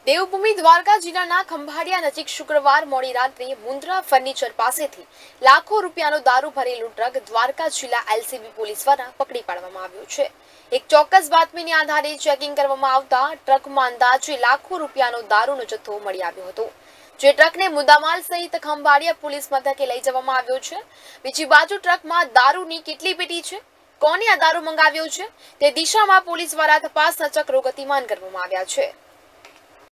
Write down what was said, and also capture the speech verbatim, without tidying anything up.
દેવભૂમિ દ્વારકા જિલ્લાના ખંભાળિયા નજીક શુક્રવાર મોડી રાત્રે મુન્દ્રા ફર્નિચર પાસેથી લાખો રૂપિયાનો દારૂ ભરેલું ટ્રક દ્વારકા જિલ્લા એલસીબી પોલીસ દ્વારા પકડી પાડવામાં આવ્યું છે। એક ચોક્કસ બાતમીને આધારે ચેકિંગ કરવામાં આવતા ટ્રકમાં અંદાજે લાખો રૂપિયાનો દારૂનો જથ્થો મળી આવ્યો હતો, જે ટ્રકને મુદ્દામાલ સહિત ખંભાળિયા પોલીસ મથકે લઈ જવામાં આવ્યો છે। બીજી બાજુ ટ્રકમાં દારૂની કેટલી પેટી છે, કોને આ દારૂ મંગાવ્યો છે તે દિશામાં પોલીસ દ્વારા તપાસના ચક્રો ગતિમાન કરવામાં આવ્યા છે।